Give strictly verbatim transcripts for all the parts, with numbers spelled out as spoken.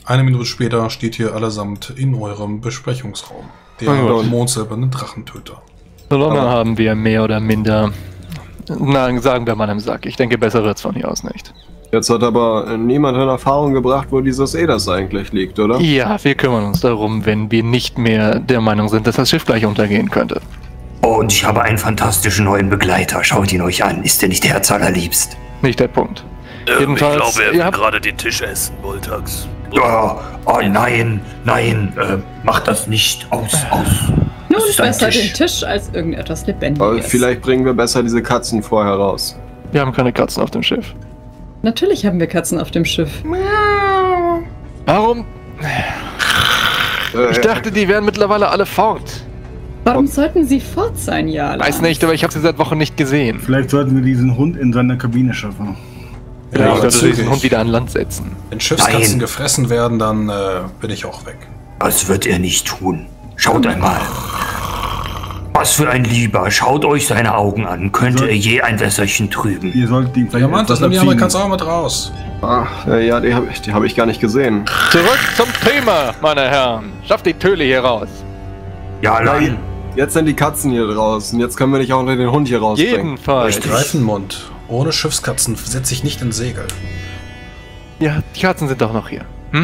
Eine Minute später steht ihr allesamt in eurem Besprechungsraum. Der Oh mondsilberne Drachentöter. Solana haben wir mehr oder minder, na, sagen wir mal im Sack. Ich denke, besser wird's von hier aus nicht. Jetzt hat aber niemand in Erfahrung gebracht, wo dieses Edas eigentlich liegt, oder? Ja, wir kümmern uns darum, wenn wir nicht mehr der Meinung sind, dass das Schiff gleich untergehen könnte. Oh, und ich habe einen fantastischen neuen Begleiter. Schaut ihn euch an. Ist der nicht herzallerliebst? Nicht der Punkt. Ähm, Jedenfalls, ich glaube, er ihr will habt- gerade den Tisch essen, Voltax. Oh, oh nein, nein, äh, macht das nicht aus, aus. Nun, ist ein besser Tisch. den Tisch als irgendetwas Aber Lebendiges. vielleicht bringen wir besser diese Katzen vorher raus. Wir haben keine Katzen auf dem Schiff. Natürlich haben wir Katzen auf dem Schiff. Warum? Äh, Ich dachte, die wären mittlerweile alle fort. Warum sollten sie fort sein, Jala? Weiß nicht, aber ich habe sie seit Wochen nicht gesehen. Vielleicht sollten wir diesen Hund in seine Kabine schaffen. Vielleicht aber sollte diesen zügig. Hund wieder an Land setzen. Wenn Schiffskatzen Nein. gefressen werden, dann äh, bin ich auch weg. Das wird er nicht tun. Schaut einmal. Was für ein Lieber. Schaut euch seine Augen an. Könnte er je ein Wässerchen trüben? Ihr solltet ihn vielleicht Ja, Mann, das etwas nimm die abziehen. Amerikaner auch mit raus. ah, äh, ja, die habe ich, die hab ich gar nicht gesehen. Zurück zum Thema, meine Herren. Schafft die Töle hier raus. Ja, nein. Jetzt sind die Katzen hier draußen. Jetzt können wir nicht auch noch den Hund hier rausbringen. Jedenfalls. Richtig. Greifenmund. Ohne Schiffskatzen setze ich nicht in Segel. Ja, die Katzen sind doch noch hier. Hm?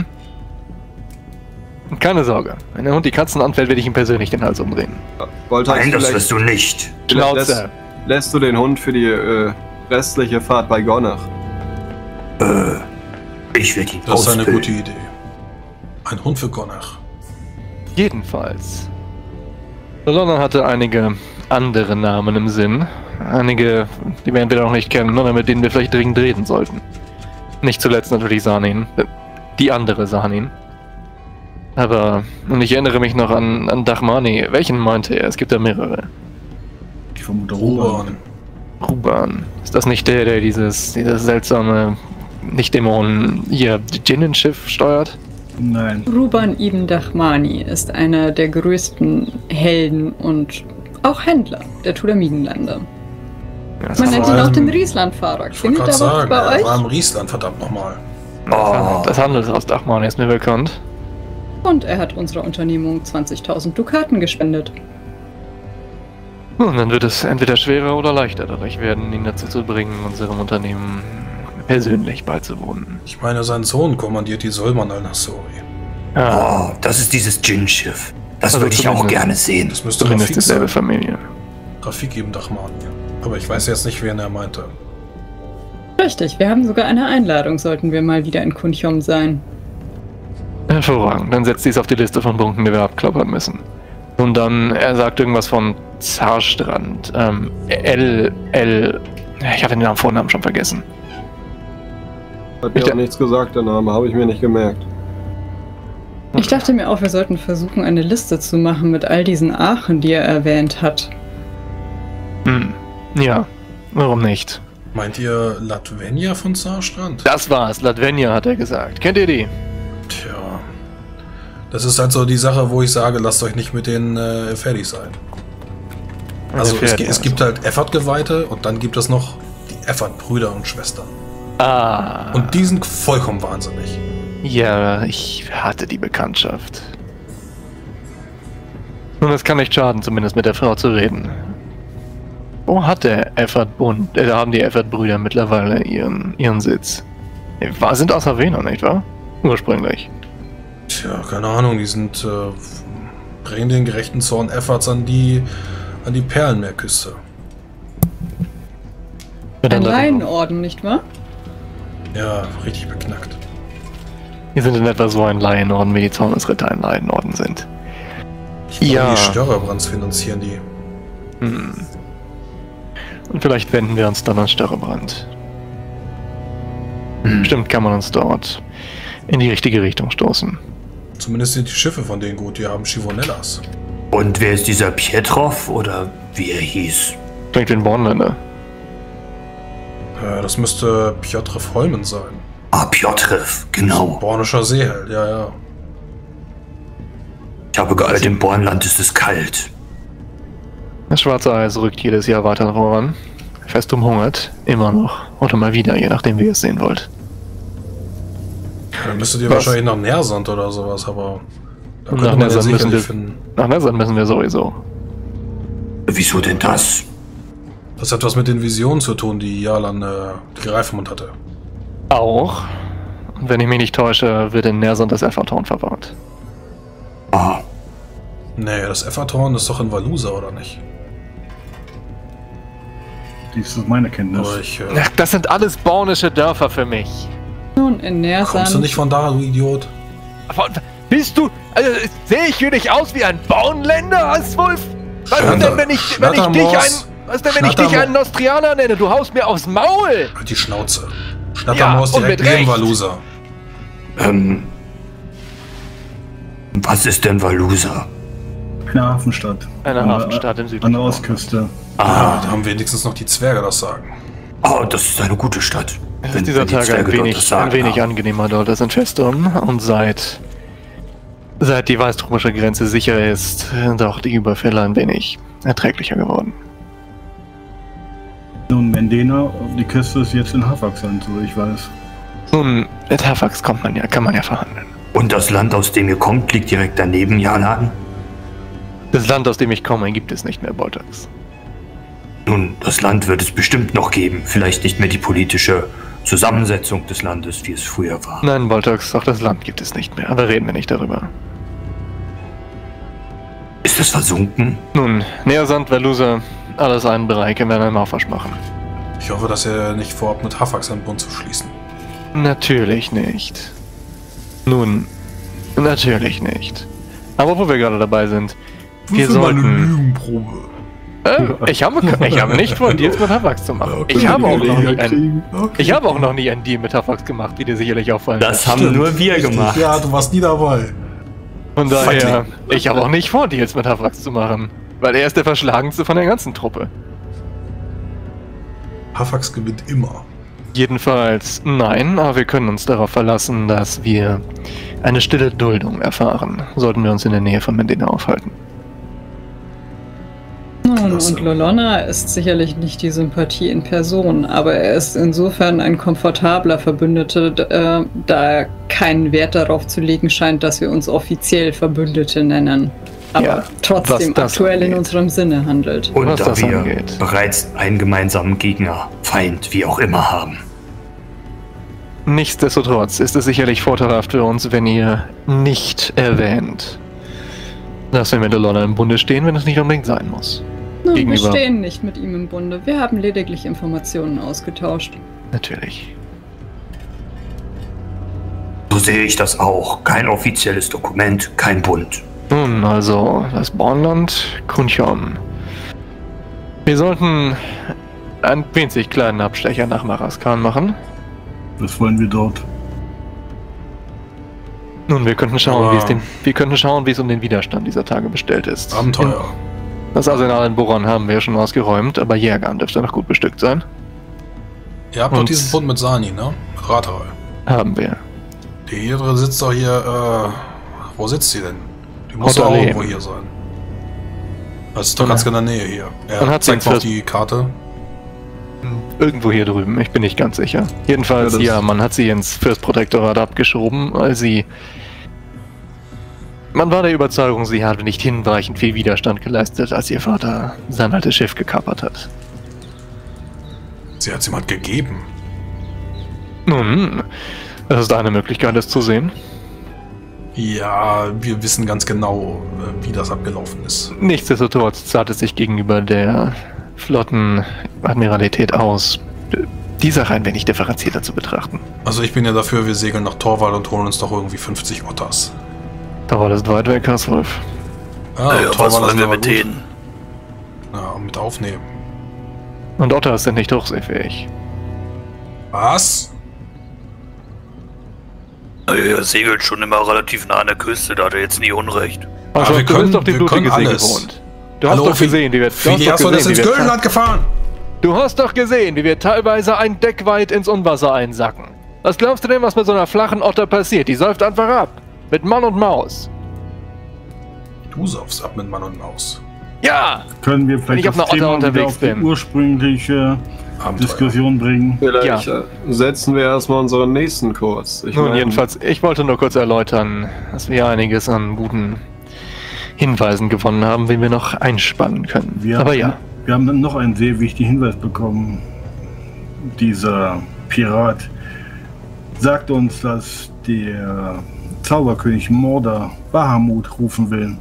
Und keine Sorge. Wenn der Hund die Katzen anfällt, werde ich ihm persönlich den Hals umdrehen. Voltax, Nein, das vielleicht wirst du nicht. vielleicht lässt, Schnauze. lässt du den Hund für die äh, restliche Fahrt bei Gonnach. Äh, ich werde ihn Das ist eine ausbilden. gute Idee. Ein Hund für Gonnach. Jedenfalls. Solana hatte einige andere Namen im Sinn. Einige, die wir entweder noch nicht kennen oder mit denen wir vielleicht dringend reden sollten. Nicht zuletzt natürlich Sanin. Die andere Sanin. Aber, und ich erinnere mich noch an, an Dachmani. Welchen meinte er? Es gibt da mehrere. Ich vermute Ruban. Ruban. Ruban. Ist das nicht der, der dieses, dieses seltsame, nicht Dämonen, hier, Djinnenschiff steuert? Nein. Ruban ibn Dahmani ist einer der größten Helden und auch Händler der Tulamidenländer. Ja, das Man nennt ihn allem- auch den Rieslandfahrer. Ich wollte Findet gerade er was sagen, bei er euch? war im Riesland, verdammt nochmal. Oh. Das Handelshaus Dachmani ist mir bekannt. Und er hat unserer Unternehmung zwanzigtausend Dukaten gespendet. Nun, dann wird es entweder schwerer oder leichter dadurch werden, ihn dazu zu bringen, unserem Unternehmen persönlich beizuwohnen. Ich meine, sein Sohn kommandiert die Solman al-Nassori. Ja, Oh, das ist dieses Djinn-Schiff. Das Also würde ich auch zumindest- gerne sehen. Das müsste zumindest Rafik dieselbe sein. Familie. Rafik ibn Dahmani. Aber ich weiß jetzt nicht, wen er meinte. Richtig, wir haben sogar eine Einladung, sollten wir mal wieder in Kunchom sein. Hervorragend, dann setzt dies auf die Liste von Punkten, die wir abklappern müssen. Und dann, er sagt irgendwas von Zarstrand. Ähm, L, L. Ich hatte den Namen Vornamen schon vergessen. Hat mir Ich- auch nichts gesagt, der Name, habe ich mir nicht gemerkt. Ich dachte mir auch, wir sollten versuchen, eine Liste zu machen mit all diesen Aachen, die er erwähnt hat. Hm. Ja, warum nicht? Meint ihr Latvenja von Zarstrand? Das war's, Latvenja hat er gesagt. Kennt ihr die? Tja. Das ist halt so die Sache, wo ich sage, lasst euch nicht mit denen äh, fertig sein. Also es, gi- es gibt halt Effert-Geweihte und dann gibt es noch die Effert-Brüder und Schwestern. Ah. Und die sind vollkommen wahnsinnig. Ja, ich hatte die Bekanntschaft. Nun, es kann nicht schaden, zumindest mit der Frau zu reden. Wo hat der Effert-Bund, äh, da haben die Effert-Brüder mittlerweile ihren, ihren Sitz? Die war- sind aus Havena, nicht wahr? Ursprünglich. Tja, keine Ahnung, die sind, äh, bringen den gerechten Zorn Efforts an die, an die Perlenmeerküste. Ja, dann Ein lass ich noch. Laienorden, nicht wahr? Ja, richtig beknackt. Wir sind in etwa so ein Laienorden, wie die Zornesritter ein Laienorden sind. Ich glaube, Ja. die Störrebrands finanzieren die. Hm. Und vielleicht wenden wir uns dann an Störrebrand. Bestimmt kann man uns dort in die richtige Richtung stoßen. Zumindest sind die Schiffe von denen gut, die haben Chivonellas. Und wer ist dieser Pietrov oder wie er hieß? Klingt wie ein Bornländer. Äh, das müsste Piotr Holmen sein. Ah, Piotrov, genau. Bornischer Seeheld, ja, ja. Ich habe gehört, im Bornland ist es kalt. Das schwarze Eis rückt jedes Jahr weiter voran. Fest umhungert, immer noch. Oder mal wieder, je nachdem wie ihr es sehen wollt. Dann müsstet ihr Was? wahrscheinlich nach Nersand oder sowas, aber da könnte Nach man ja Nersand müssen wir, sicherlich finden. nach Nersand müssen wir sowieso. Wieso denn das? Das hat was mit den Visionen zu tun, die Jalan äh, die Greifmund hatte. Auch. Und wenn ich mich nicht täusche, wird in Nersand das Effathorn verbaut. Ah, Nee, das Effathorn ist doch in Valusa, oder nicht? Dies ist meine Kenntnis. Aber ich, äh, Ach, das sind alles bornische Dörfer für mich. Nun, in Nersand. kommst du nicht von da, du Idiot? Aber bist du, also sehe ich für dich aus wie ein Bornländer, Aswolf? Was ist denn, wenn ich, wenn ich dich ein, was ist denn, wenn ich dich einen Nostrianer nenne? Du haust mir aufs Maul! Halt die Schnauze. Schnattermaus Ja, und direkt mit neben Recht. Valusa. ähm. Was ist denn Valusa? Eine Hafenstadt. Eine An der- Hafenstadt im Süden. An der Ostküste. Ah, da haben wenigstens noch die Zwerge das sagen. Oh, das ist eine gute Stadt. Es Wenn- ist dieser wenn die Tag ein Zwerge dort wenig, das sagen ein wenig haben. angenehmer dort als in Festum. Und seit, seit die weißtropische Grenze sicher ist, sind auch die Überfälle ein wenig erträglicher geworden. Nun, Mendena, die Küste ist jetzt in Hafaxland, so ich weiß. Nun, mit Hafax kommt man ja, kann man ja verhandeln. Und das Land, aus dem ihr kommt, liegt direkt daneben, Jalan? Das Land, aus dem ich komme, gibt es nicht mehr, Boltax. Nun, das Land wird es bestimmt noch geben. Vielleicht nicht mehr die politische Zusammensetzung des Landes, wie es früher war. Nein, Boltax, auch das Land gibt es nicht mehr, aber reden wir nicht darüber. Ist es versunken? Nun, Nersand, Valusa, alles einen Bereich können wir einen Aufwasch machen. Ich hoffe, dass ihr nicht vorhabt, mit Hafax einen Bund zu schließen. Natürlich nicht. Nun, natürlich nicht. Aber wo wir gerade dabei sind, wir sollten... Lügenprobe. Äh, ich, habe, ich habe nicht vor, Deals mit Hafax zu machen. Ich habe, auch noch nie ein, ich habe auch noch nie einen Deal mit Hafax gemacht, wie dir sicherlich auffallen wird. Das haben nur wir gemacht. Ja, du warst nie dabei. Von daher, Feigling. ich habe auch nicht vor, Deals mit Hafax zu machen. Weil er ist der verschlagenste von der ganzen Truppe. Hafax gewinnt immer. Jedenfalls, nein, aber wir können uns darauf verlassen, dass wir eine stille Duldung erfahren, sollten wir uns in der Nähe von Mendena aufhalten. Nun, Klasse. und Lolona ist sicherlich nicht die Sympathie in Person, aber er ist insofern ein komfortabler Verbündeter, d- äh, da er keinen Wert darauf zu legen scheint, dass wir uns offiziell Verbündete nennen. Aber Ja, trotzdem was das aktuell in angeht. unserem Sinne handelt. Und Was da das wir angeht. bereits einen gemeinsamen Gegner, Feind, wie auch immer haben. Nichtsdestotrotz ist es sicherlich vorteilhaft für uns, wenn ihr nicht erwähnt, dass wir mit Lolona im Bunde stehen, wenn es nicht unbedingt sein muss. Nun, wir gegenüber- stehen nicht mit ihm im Bunde. Wir haben lediglich Informationen ausgetauscht. Natürlich. So sehe ich das auch. Kein offizielles Dokument, kein Bund. Nun, also das Bornland, Kunchon. Wir sollten einen winzig kleinen Abstecher nach Maraskan machen. Was wollen wir dort? Nun, wir könnten schauen, Aber- wie es den, wir könnten schauen, wie es um den Widerstand dieser Tage bestellt ist. Abenteuer. Das Arsenal in Boron haben wir schon ausgeräumt, aber Jägern dürfte noch gut bestückt sein. Ihr habt doch Und- diesen Bund mit Sani, ne? Mit Rathaul. Haben wir. Die hier drin sitzt doch hier, äh, wo sitzt sie denn? Die muss doch auch Haute irgendwo Leben. hier sein. Das ist doch ganz in der Nähe hier. Man Er hat zeigt sie mal auf ins die Karte. Irgendwo hier drüben, ich bin nicht ganz sicher. Jedenfalls, Ja, das- ja, man hat sie ins Fürstprotektorat abgeschoben, weil sie... Man war der Überzeugung, sie hatte nicht hinreichend viel Widerstand geleistet, als ihr Vater sein altes Schiff gekapert hat. Sie hat es jemand gegeben. Nun, das ist eine Möglichkeit, es zu sehen. Ja, wir wissen ganz genau, äh, wie das abgelaufen ist. Nichtsdestotrotz zahlt es sich gegenüber der Flottenadmiralität aus, die Sache ein wenig differenzierter zu betrachten. Also ich bin ja dafür, wir segeln nach Torwald und holen uns doch irgendwie fünfzig Otters. Aber das ist weit weg, Hasswolf. Ah, Naja, was Torwald wollen ist wir aber mit gut. denen? Ja, mit aufnehmen. Und Otter sind nicht hochseefähig. Was? Naja, er segelt schon immer relativ nah an der Küste, da hat er jetzt nie Unrecht. Also, wir du können- bist doch die wir blutige können See alles. gewohnt. Du hast doch wie- gesehen, wie wir... Du Wie hast, doch hast du das gesehen, ins wie wir Göllenland gefahren? du hast doch gesehen, wie wir teilweise ein Deck weit ins Unwasser einsacken. Was glaubst du denn, was mit so einer flachen Otter passiert? Die säuft einfach ab. Mit Mann und Maus. Du saufst ab mit Mann und Maus. Ja! Können wir Wenn vielleicht ich auf das einer Otter Thema wieder unterwegs auf die bin. ursprüngliche Abenteuer. Diskussion bringen. Vielleicht Ja. äh, setzen wir erstmal unseren nächsten Kurs. Ich Nun, meine, jedenfalls, ich wollte nur kurz erläutern, dass wir einiges an guten Hinweisen gewonnen haben, wen wir noch einspannen können. Wir Aber haben, ja, Wir haben dann noch einen sehr wichtigen Hinweis bekommen. Dieser Pirat sagt uns, dass der Zauberkönig Mordor Bahamut rufen will.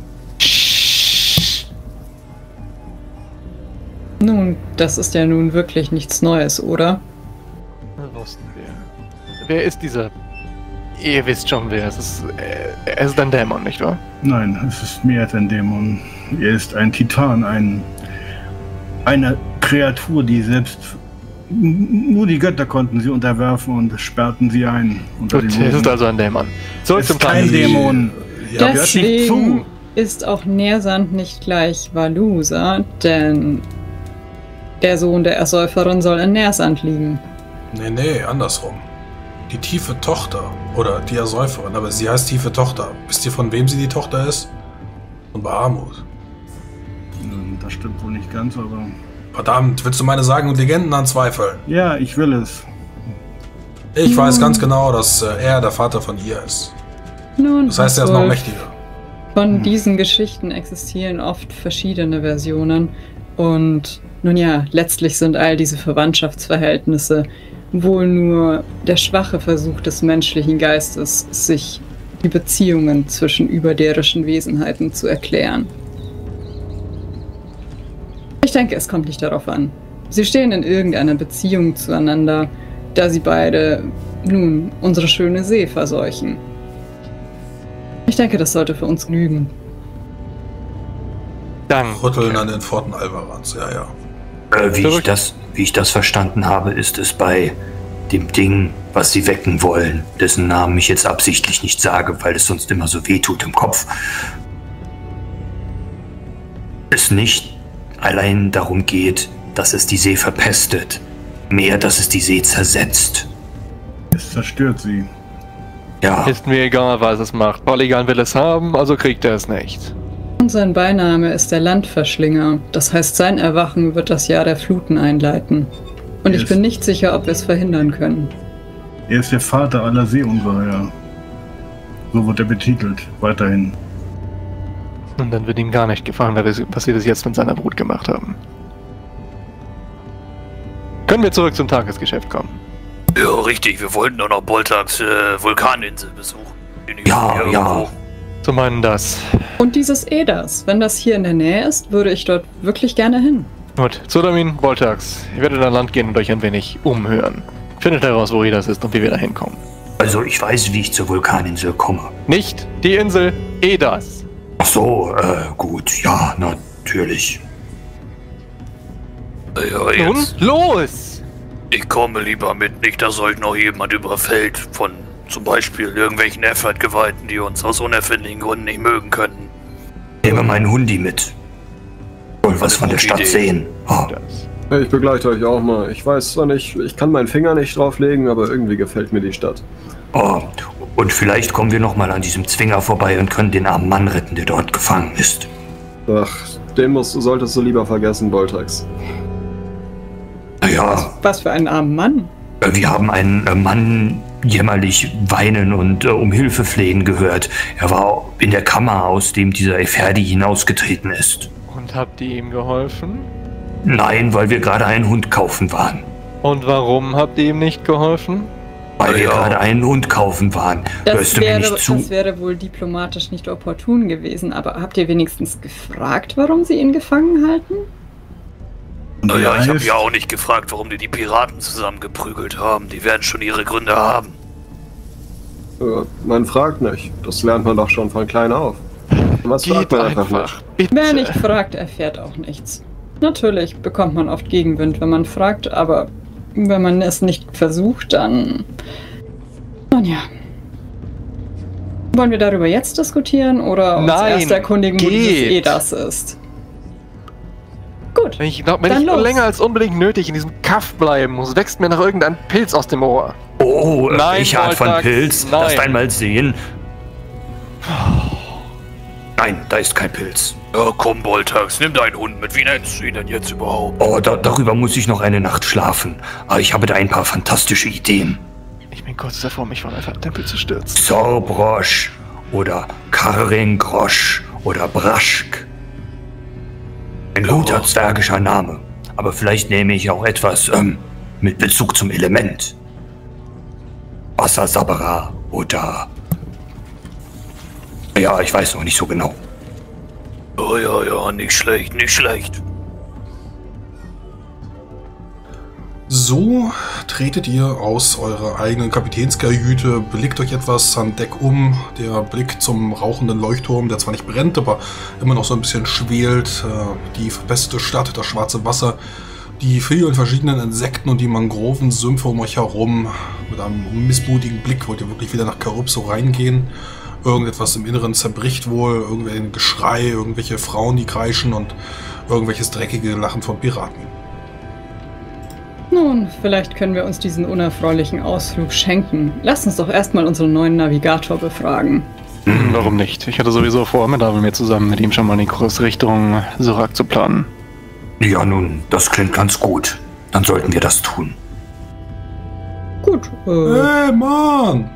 Nun, das ist ja nun wirklich nichts Neues, oder? das wussten wir. Wer ist dieser? Ihr wisst schon, wer es ist. äh, Er ist ein Dämon, nicht wahr? Nein, es ist mehr als ein Dämon. Er ist ein Titan, ein, eine Kreatur, die selbst nur die Götter konnten sie unterwerfen und sperrten sie ein. Unter Gut, den es ist Boden. also ein Dämon. Zurück Es zum ist kein Tages. Dämon. Ja, hört nicht Deswegen zu. ist auch Nersand nicht gleich Valusa, denn der Sohn der Ersäuferin soll in Nersand liegen. nee, nee, andersrum. Die tiefe Tochter. Oder die Ersäuferin, aber sie heißt tiefe Tochter. Wisst ihr, von wem sie die Tochter ist? Von Bahamut. Hm, Das stimmt wohl nicht ganz, aber... Verdammt, willst du meine Sagen und Legenden anzweifeln? Ja, ich will es. Ich weiß ganz genau, dass äh, er der Vater von ihr ist. Nun, Das heißt, er ist noch Wolf, mächtiger. Von diesen Geschichten existieren oft verschiedene Versionen und nun ja, letztlich sind all diese Verwandtschaftsverhältnisse wohl nur der schwache Versuch des menschlichen Geistes, sich die Beziehungen zwischen überirdischen Wesenheiten zu erklären. Ich denke, es kommt nicht darauf an. Sie stehen in irgendeiner Beziehung zueinander, da sie beide, nun, unsere schöne See verseuchen. Ich denke, das sollte für uns genügen. Danke. Rütteln an den Pforten Alvarans, ja, ja. Äh, wie, ich Verrückt. das, wie ich das verstanden habe, ist es bei dem Ding, was sie wecken wollen, dessen Namen ich jetzt absichtlich nicht sage, weil es sonst immer so weh tut im Kopf, es nicht allein darum geht, dass es die See verpestet, mehr, dass es die See zersetzt. Es zerstört sie. Ja, Ist mir egal, was es macht. Polygon will es haben, also kriegt er es nicht. Und sein Beiname ist der Landverschlinger. Das heißt, sein Erwachen wird das Jahr der Fluten einleiten. Und ich Yes. bin nicht sicher, ob wir es verhindern können. Er ist der Vater aller Seeungeheuer. So wird er betitelt, weiterhin. Und dann wird ihm gar nicht gefallen, was wir das jetzt mit seiner Brut gemacht haben. Können wir zurück zum Tagesgeschäft kommen? Ja, richtig. Wir wollten doch noch Boltags äh, Vulkaninsel besuchen. Die liegt Ja, hier ja. irgendwo. Zu meinen das. Und dieses Edas, wenn das hier in der Nähe ist, würde ich dort wirklich gerne hin. Gut, Zodamin, Voltax, ihr werdet an Land gehen und euch ein wenig umhören. Findet heraus, wo das ist und wie wir da hinkommen. also ich weiß, wie ich zur Vulkaninsel komme. Nicht die Insel Edas. Ach so, äh, gut, ja, natürlich. Ja, Nun, jetzt. los! Ich komme lieber mit, nicht, dass euch noch jemand überfällt von zum Beispiel irgendwelchen Effort-Geweihten, die uns aus unerfindlichen Gründen nicht mögen könnten. Nehme meinen Hundi mit. Soll was von der Gute Stadt Idee. sehen. Oh, Das. Ich begleite euch auch mal. Ich weiß zwar nicht, ich kann meinen Finger nicht drauflegen, aber irgendwie gefällt mir die Stadt. oh. Und vielleicht kommen wir noch mal an diesem Zwinger vorbei und können den armen Mann retten, der dort gefangen ist. Ach, den musst, solltest du lieber vergessen, Boltax. Naja, Was für einen armen Mann. wir haben einen äh, Mann jämmerlich weinen und äh, um Hilfe flehen gehört. Er war in der Kammer, aus dem dieser Eferdi hinausgetreten ist. Und habt ihr ihm geholfen? Nein, weil wir gerade einen Hund kaufen waren. Und warum habt ihr ihm nicht geholfen? Weil wir Ja. gerade einen Hund kaufen waren. Das Hörst du mir wäre, nicht zu? das wäre wohl diplomatisch nicht opportun gewesen, aber habt ihr wenigstens gefragt, warum sie ihn gefangen halten? Naja, ich habe heißt- ja auch nicht gefragt, warum die die Piraten zusammengeprügelt haben. Die werden schon ihre Gründe haben. Äh, man fragt nicht. Das lernt man doch schon von klein auf. Was fragt Geht man einfach nicht? einfach, bitte. Wer nicht fragt, erfährt auch nichts. Natürlich bekommt man oft Gegenwind, wenn man fragt, aber wenn man es nicht versucht, dann... Nun ja. Wollen wir darüber jetzt diskutieren oder uns Nein, erst erkundigen, wo dieses geht. Edas ist? Gut. Wenn ich, glaub, wenn Dann ich los. länger als unbedingt nötig in diesem Kaff bleiben muss, wächst mir noch irgendein Pilz aus dem Ohr. Oh, äh, Nein, ich Art von Voltax, Pilz. nein. Lass einmal sehen. Nein, da ist kein Pilz. Ja, komm, Boltax, nimm deinen Hund mit. Wie nennst du ihn denn jetzt überhaupt? Oh, da, darüber muss ich noch eine Nacht schlafen. Aber ich habe da ein paar fantastische Ideen. Ich bin kurz davor, mich von einem Tempel zu stürzen. Zorbrosch oder Karengrosch oder Braschk. Ein guter zwergischer Name. Aber vielleicht nehme ich auch etwas ähm, mit Bezug zum Element. Wassersabera oder... Ja, ich weiß noch nicht so genau. Ja, ja, ja, nicht schlecht, nicht schlecht. So tretet ihr aus eurer eigenen Kapitänskajüte, blickt euch etwas an Deck um. Der Blick zum rauchenden Leuchtturm, der zwar nicht brennt, aber immer noch so ein bisschen schwelt. Die verpestete Stadt, das schwarze Wasser, die vielen verschiedenen Insekten und die Mangrovensümpfe um euch herum. Mit einem missmutigen Blick wollt ihr wirklich wieder nach Charybdis reingehen. Irgendetwas im Inneren zerbricht wohl, irgendwelche Geschrei, irgendwelche Frauen, die kreischen und irgendwelches dreckige Lachen von Piraten. Nun, vielleicht können wir uns diesen unerfreulichen Ausflug schenken. Lass uns doch erstmal unseren neuen Navigator befragen. Hm, warum nicht? Ich hatte sowieso vor, mit mir zusammen mit ihm schon mal die Kurs Richtung Surak zu planen. Ja, nun, das klingt ganz gut. Dann sollten wir das tun. Gut. Äh, Hey, Mann!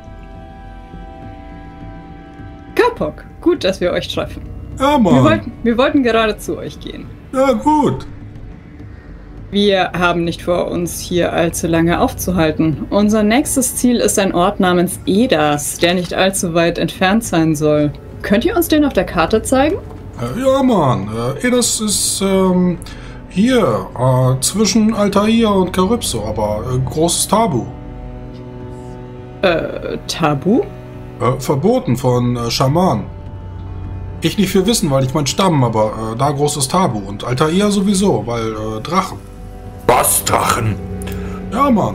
Kapok, gut, dass wir euch treffen. Ja, Wir Mann! wollten, wir wollten gerade zu euch gehen. Ja, gut! Wir haben nicht vor, uns hier allzu lange aufzuhalten. Unser nächstes Ziel ist ein Ort namens Edas, der nicht allzu weit entfernt sein soll. Könnt ihr uns den auf der Karte zeigen? Äh, Ja, Mann. Äh, eh, das ist ähm, hier äh, zwischen Altair und Charybdis, aber äh, großes Tabu. Äh, Tabu? Äh, verboten von äh, Schamanen. Ich nicht viel wissen, weil ich mein Stamm, aber äh, da großes Tabu. Und Altair sowieso, weil äh, Drachen. Was, Drachen? Ja, Mann.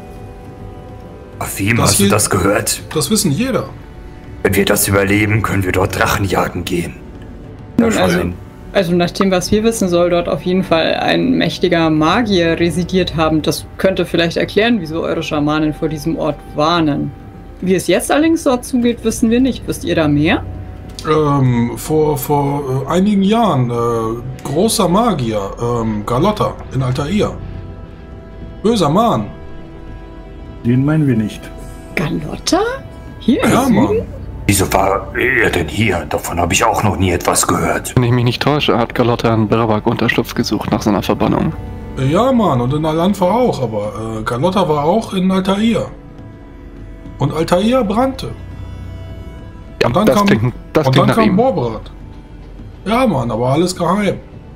Afim, Das hast du hier- das gehört? Das wissen jeder. Wenn wir das überleben, können wir dort Drachen jagen gehen. Nun, Ja, also, schön. also nach dem, was wir wissen, soll dort auf jeden Fall ein mächtiger Magier residiert haben. Das könnte vielleicht erklären, wieso eure Schamanen vor diesem Ort warnen. Wie es jetzt allerdings dort zugeht, wissen wir nicht. Wisst ihr da mehr? Ähm, vor vor äh, einigen Jahren, äh, großer Magier, ähm, Galotta in Altair. Böser Mann. Den meinen wir nicht. Galotta? Hier im Ja, Süden? Mann. Wieso war er denn hier? Davon habe ich auch noch nie etwas gehört. Wenn ich mich nicht täusche, hat Galotta in Brabak Unterschlupf gesucht nach seiner Verbannung. Äh, Ja, Mann, und in Al-Anfa auch, aber äh, Galotta war auch in Altair. Und Altair brannte. Ja, Und dann das kam, klingt, das und klingt dann nach kam ihm. Borbrat. Ja, Mann, aber alles geheim.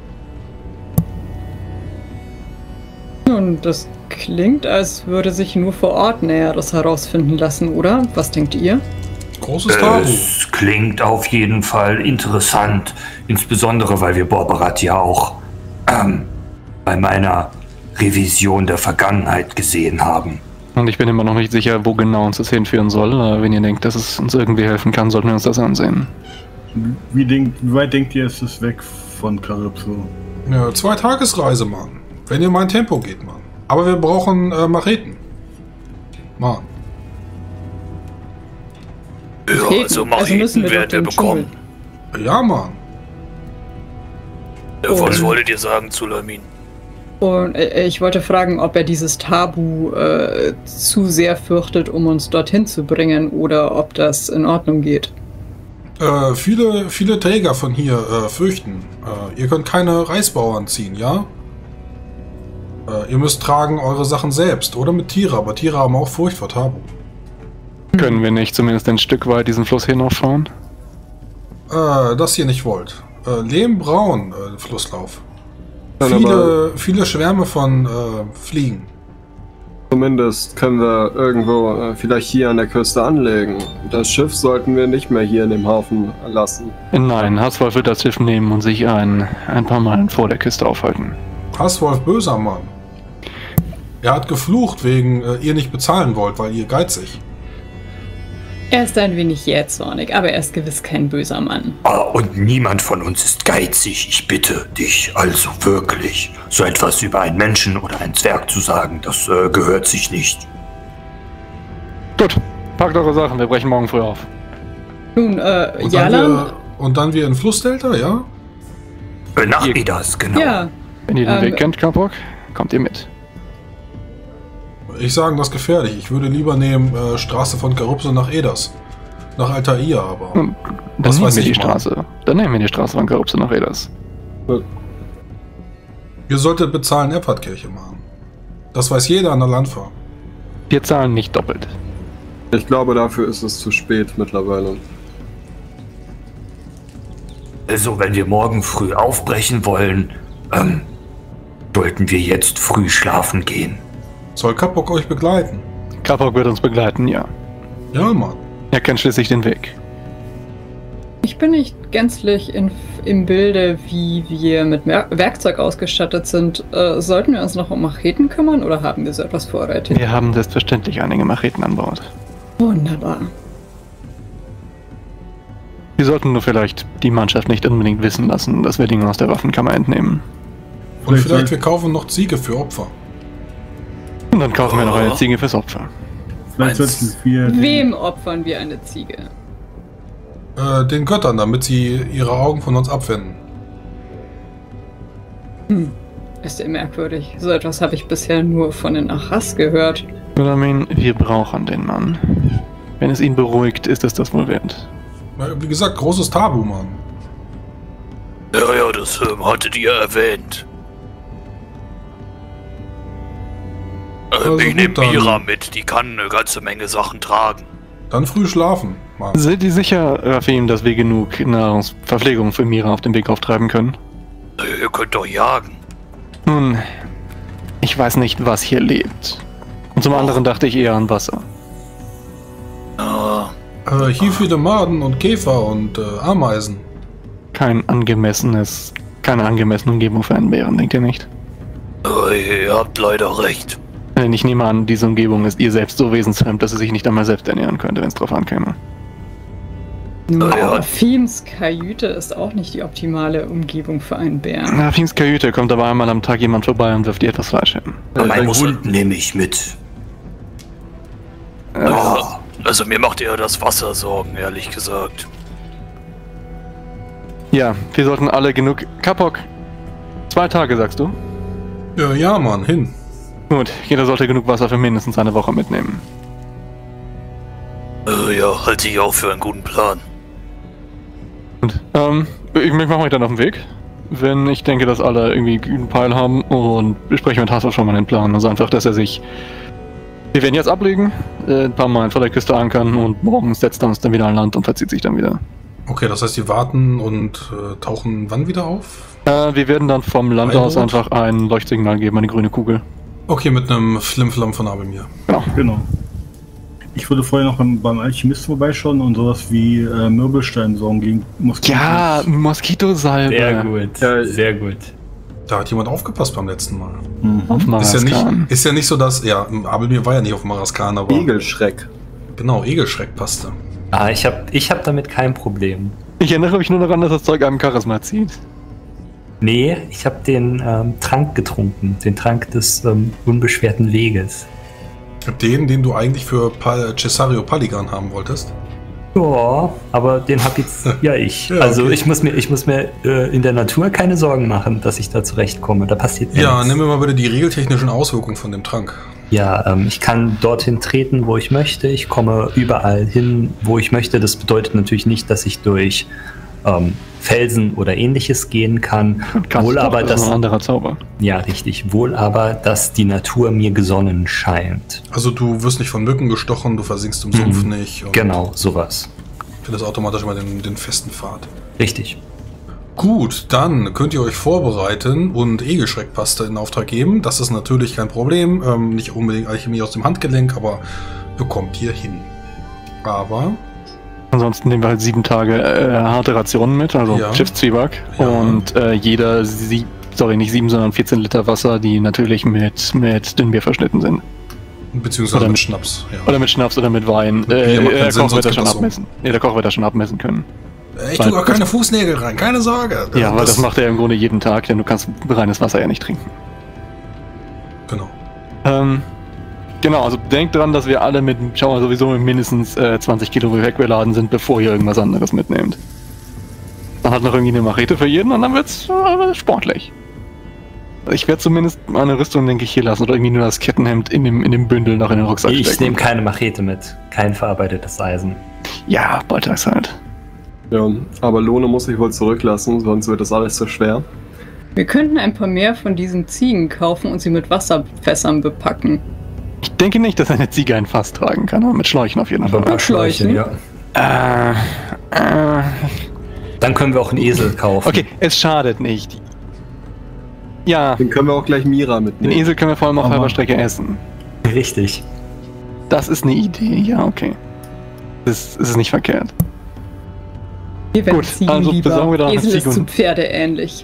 Nun, das klingt, als würde sich nur vor Ort Näheres herausfinden lassen, oder? Was denkt ihr? Großes Tabu. Es klingt auf jeden Fall interessant. Insbesondere, weil wir Borberat ja auch ähm, bei meiner Revision der Vergangenheit gesehen haben. Und ich bin immer noch nicht sicher, wo genau uns das hinführen soll. Aber wenn ihr denkt, dass es uns irgendwie helfen kann, sollten wir uns das ansehen. Wie, denkt, wie weit denkt ihr, ist es weg von Charybdis? Ja, zwei Tagesreise, Mann. Wenn ihr mein Tempo geht, Mann. Aber wir brauchen äh, Macheten. Mann. Ja, Macheten? also Also Macheten müssen wir doch werden wir den bekommen. Ja, Mann. Ja, was Oh. wolltet ihr sagen zu Lamin? Und äh, ich wollte fragen, ob er dieses Tabu äh, zu sehr fürchtet, um uns dorthin zu bringen, oder ob das in Ordnung geht. Äh, viele, viele Träger von hier äh, fürchten. Äh, ihr könnt keine Reisbauern ziehen, ja? Äh, ihr müsst tragen eure Sachen selbst oder mit Tiere, aber Tiere haben auch Furcht vor Tabu. Können wir nicht zumindest ein Stück weit diesen Fluss hinauffahren? Äh, das ihr nicht wollt. Äh, Lehmbraun, äh, Flusslauf. Dann aber Viele, viele Schwärme von äh, Fliegen. zumindest können wir irgendwo äh, vielleicht hier an der Küste anlegen. Das Schiff sollten wir nicht mehr hier in dem Hafen lassen. Nein, Hasswolf wird das Schiff nehmen und sich ein, ein paar Meilen vor der Küste aufhalten. Hasswolf, böser Mann. Er hat geflucht, wegen äh, ihr nicht bezahlen wollt, weil ihr geizig. Er ist ein wenig jähzornig, aber er ist gewiss kein böser Mann. Ah, und niemand von uns ist geizig. Ich bitte dich also wirklich, so etwas über einen Menschen oder einen Zwerg zu sagen, das äh, gehört sich nicht. Gut, packt eure Sachen, wir brechen morgen früh auf. Nun, äh, Und dann Jalan, wir, und dann wir in Flussdelta, ja? Nach Edas, genau. Ja. Wenn ihr den Ähm, Weg kennt, Kapok, kommt ihr mit. Ich sage, das ist gefährlich. Ich würde lieber nehmen äh, Straße von Karupse nach Edas. Nach Altair, aber... Dann Was nehmen weiß wir die ich, Mann. Straße. Dann nehmen wir die Straße von Karupse nach Edas. Ihr solltet bezahlen Eppertkirche machen. Das weiß jeder an der Landfahrt. Wir zahlen nicht doppelt. Ich glaube, dafür ist es zu spät mittlerweile. Also, wenn wir morgen früh aufbrechen wollen, ähm, sollten wir jetzt früh schlafen gehen. Soll Kapok euch begleiten? Kapok wird uns begleiten, ja. Ja, Mann. Er kennt schließlich den Weg. Ich bin nicht gänzlich in, im Bilde, wie wir mit Mer Werkzeug ausgestattet sind. Äh, sollten wir uns noch um Macheten kümmern oder haben wir so etwas vorrätig? Wir haben selbstverständlich einige Macheten an Bord. Wunderbar. Wir sollten nur vielleicht die Mannschaft nicht unbedingt wissen lassen, dass wir Dinge aus der Waffenkammer entnehmen. Und Vielleicht vielleicht soll- wir kaufen noch Ziege für Opfer. Und dann kaufen wir noch eine Ziege fürs Opfer. Vielleicht Meinst- sollten wir. den- Wem opfern wir eine Ziege? Äh, den Göttern, damit sie ihre Augen von uns abwenden. Hm. Ist ja merkwürdig. So etwas habe ich bisher nur von den Achas gehört. Gulamin, wir brauchen den Mann. Wenn es ihn beruhigt, ist es das wohl wert. Na, Wie gesagt, großes Tabu, Mann. Ja, ja, das ähm, hattet ihr erwähnt. Ähm, Also ich gut, nehme dann- Mira mit, die kann eine ganze Menge Sachen tragen. Dann früh schlafen, Mann. Seid ihr sicher, Rafim, dass wir genug Nahrungsverpflegung für Mira auf dem Weg auftreiben können? Äh, Ihr könnt doch jagen. Nun, ich weiß nicht, was hier lebt. Und zum anderen dachte ich eher an Wasser. Ah, Äh, hier viele Maden und Käfer und äh, Ameisen. Kein angemessenes, keine angemessene Umgebung für einen Bären, denkt ihr nicht? äh, ihr habt leider recht. Denn ich nehme an, diese Umgebung ist ihr selbst so wesensfremd, dass sie sich nicht einmal selbst ernähren könnte, wenn es drauf ankäme. Ja, ja. Rafims Kajüte ist auch nicht die optimale Umgebung für einen Bären. Rafims Kajüte kommt aber einmal am Tag jemand vorbei und wirft ihr etwas Fleisch hin. Aber meinen muss- Hund nehme ich mit. Ja, also mir macht eher das Wasser Sorgen, ehrlich gesagt. Ja, wir sollten alle genug... Kapok, zwei Tage, sagst du? Ja, ja, Mann, hin. Gut, jeder sollte genug Wasser für mindestens eine Woche mitnehmen. Äh, ja, halte ich auch für einen guten Plan. Und, ähm, ich, ich mache mich dann auf den Weg. Wenn ich denke, dass alle irgendwie einen Peil haben und besprechen mit Hassel schon mal den Plan. Also einfach, dass er sich... Wir werden jetzt ablegen, äh, ein paar Mal vor der Küste ankern und morgens setzt er uns dann wieder an Land und verzieht sich dann wieder. Okay, das heißt, die warten und äh, tauchen wann wieder auf? Äh, wir werden dann vom Land aus Einrot? einfach ein Leuchtsignal geben, eine grüne Kugel. Okay, mit einem Flimflam von Abelmir. Genau. Genau. Ich würde vorher noch beim, beim Alchemist vorbeischauen und sowas wie äh, Mürbelsteinsorgen gegen Moskitos. Ja, Moskitosalbe. Sehr gut, Ja, sehr gut. Da hat jemand aufgepasst beim letzten Mal. Mhm. Auf Ist ja, Maraskan. nicht, ist ja nicht so, dass... Ja, Abelmir war ja nicht auf Maraskan, aber... Egelschreck. Genau, Egelschreck passte. Ah, ich hab, ich hab damit kein Problem. Ich erinnere mich nur daran, dass das Zeug einem Charisma zieht. Nee, ich hab den ähm, Trank getrunken. Den Trank des ähm, unbeschwerten Weges. Den, den du eigentlich für Pal Cesario Paligan haben wolltest. Ja, aber den hab jetzt ja ich. Ja, also okay. ich muss mir, ich muss mir äh, in der Natur keine Sorgen machen, dass ich da zurechtkomme. Da passiert mir Ja, nichts. nimm mir mal bitte die regeltechnischen Auswirkungen von dem Trank. Ja, ähm, ich kann dorthin treten, wo ich möchte. Ich komme überall hin, wo ich möchte. Das bedeutet natürlich nicht, dass ich durch ähm, Felsen oder ähnliches gehen kann. Kannst Wohl du doch, aber, das ist dass, ein anderer Zauber. ja, richtig. Wohl aber, dass die Natur mir gesonnen scheint. Also du wirst nicht von Mücken gestochen, du versinkst im Sumpf nicht. Und Genau, sowas. findest automatisch immer den, den festen Pfad. Richtig. Gut, dann könnt ihr euch vorbereiten und Egelschreckpaste in Auftrag geben. Das ist natürlich kein Problem. Ähm, nicht unbedingt Alchemie aus dem Handgelenk, aber bekommt ihr hin. Aber, Ansonsten nehmen wir halt sieben Tage äh, harte Rationen mit, also Ja. Schiffszwieback. Ja. Und äh, jeder sieb, sorry, nicht sieben, sondern vierzehn Liter Wasser, die natürlich mit, mit Dünnbier verschnitten sind. beziehungsweise Oder mit mit- Schnaps. Ja. Oder mit Schnaps oder mit Wein. Mit Äh, Bier macht keinen der Sinn, Koch wird sonst das schon kippt das um. abmessen. Nee, der Koch wird das schon abmessen können. Ich tue auch keine Fußnägel rein, keine Sorge. Ja, aber das, macht er im Grunde jeden Tag, denn du kannst reines Wasser ja nicht trinken. Genau. Ähm, genau, also denkt dran, dass wir alle mit, schauen wir sowieso mit mindestens äh, zwanzig Kilo Gepäck beladen sind, bevor ihr irgendwas anderes mitnehmt. Dann hat noch irgendwie eine Machete für jeden und dann wird's äh, sportlich. Ich werde zumindest meine Rüstung, denke ich, hier lassen oder irgendwie nur das Kettenhemd in dem, in dem Bündel noch in den Rucksack stecken. Ich nehme keine Machete mit. Kein verarbeitetes Eisen. Ja, Boltax halt. Ja, aber Lohne muss ich wohl zurücklassen, sonst wird das alles zu schwer. Wir könnten ein paar mehr von diesen Ziegen kaufen und sie mit Wasserfässern bepacken. Ich denke nicht, dass eine Ziege ein Fass tragen kann, aber mit Schläuchen auf jeden Fall. Aber ein paar Schläuche, ja. Äh, äh. Dann können wir auch einen Esel kaufen. Okay, es schadet nicht. Ja. Den können wir auch gleich Mira mitnehmen. Den Esel können wir vor allem auf Aber- halber Strecke essen. Richtig. Das ist eine Idee, ja, okay. Das ist nicht verkehrt. Wir werden Gut, Ziegen also lieber. besorgen wir doch eine Esel ist Ziege zu und- Pferde ähnlich.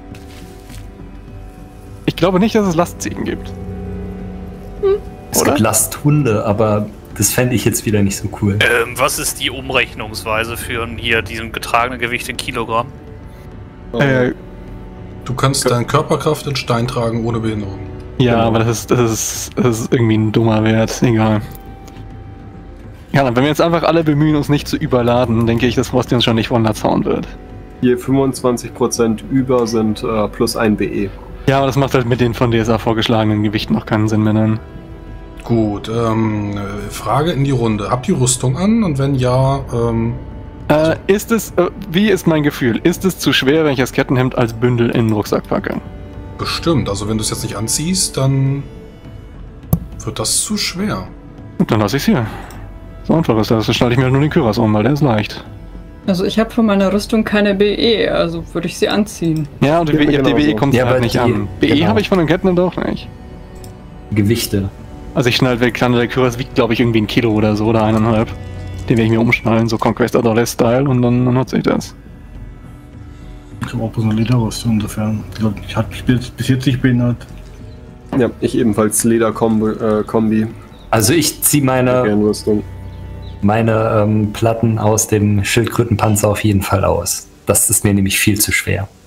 Ich glaube nicht, dass es Lastziegen gibt. Es Oder? gibt Lasthunde, aber das fände ich jetzt wieder nicht so cool. Ähm, was ist die Umrechnungsweise für hier diesen getragenen Gewicht in Kilogramm? Äh, Du kannst deine Körperkraft in Stein tragen ohne Behinderung. ja, Genau. aber das ist, das, ist, das ist irgendwie ein dummer Wert. Egal. Ja, dann, wenn wir jetzt einfach alle bemühen, uns nicht zu überladen, denke ich, dass Frosty uns schon nicht von der Zaun wird. Je fünfundzwanzig Prozent über sind äh, plus ein B E. Ja, aber das macht halt mit den von D S A vorgeschlagenen Gewichten noch keinen Sinn mehr dann. Gut, ähm, äh, Frage in die Runde. Habt ihr Rüstung an? Und wenn ja, ähm, Äh, ist es, äh, wie ist mein Gefühl? Ist es zu schwer, wenn ich das Kettenhemd als Bündel in den Rucksack packe? bestimmt. Also wenn du es jetzt nicht anziehst, dann wird das zu schwer. Und dann lasse ich es hier. So einfach ist das. Dann schneide ich mir halt nur den Kürass um, weil der ist leicht. Also ich habe von meiner Rüstung keine B E, also würde ich sie anziehen. Ja, und die, Geht mir die B E genauso. kommt Ja, halt aber nicht die- an. B E genau. habe ich von dem Kettenhemd auch nicht. Gewichte. Also ich schneide weg, der Kürass wiegt, glaube ich, irgendwie ein Kilo oder so oder eineinhalb. Den werde ich mir umschnallen, so Conquest Adolescence Style, und dann, dann nutze ich das. Ich habe auch bloß eine Lederrüstung, insofern. Ich glaube, ich habe mich bis, bis jetzt nicht behindert. Ja, ich ebenfalls Lederkombi. Äh, Kombi. Also ich ziehe meine, Kernrüstung. meine ähm, Platten aus dem Schildkrötenpanzer auf jeden Fall aus. Das ist mir nämlich viel zu schwer.